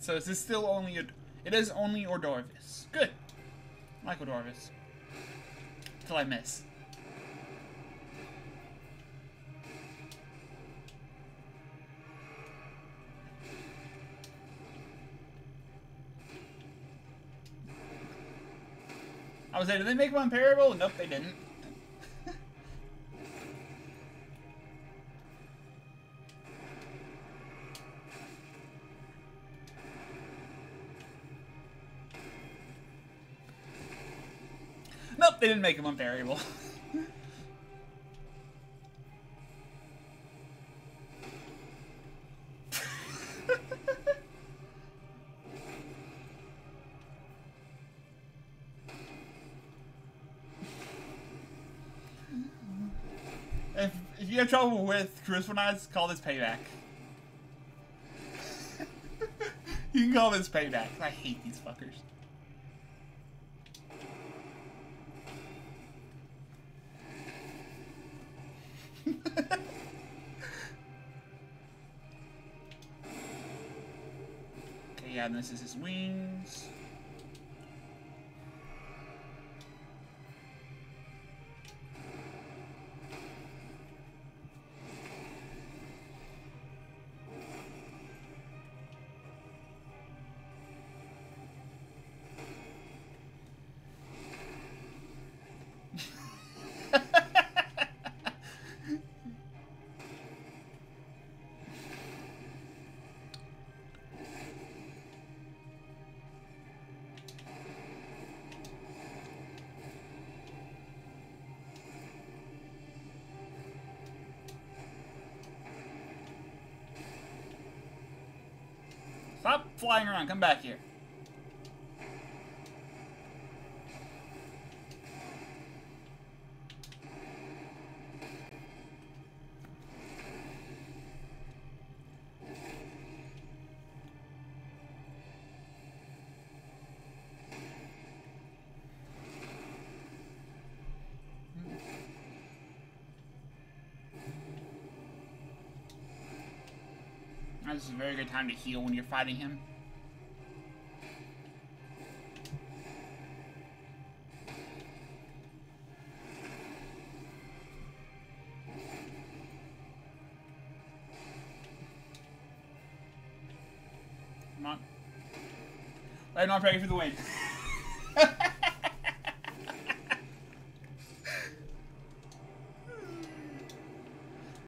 So is this still only a... It is only Ordorvis. Good. I like Ordorvis. Until I miss. I was like, did they make him unparable? Nope, they didn't. Nope, they didn't make him unparable. If you have trouble with Crucible Knights, call this payback. You can call this payback. I hate these fuckers. Okay, yeah, and this is his wings. Stop flying around. Come back here. This is a very good time to heal when you're fighting him. Come on. I'm not ready for the win.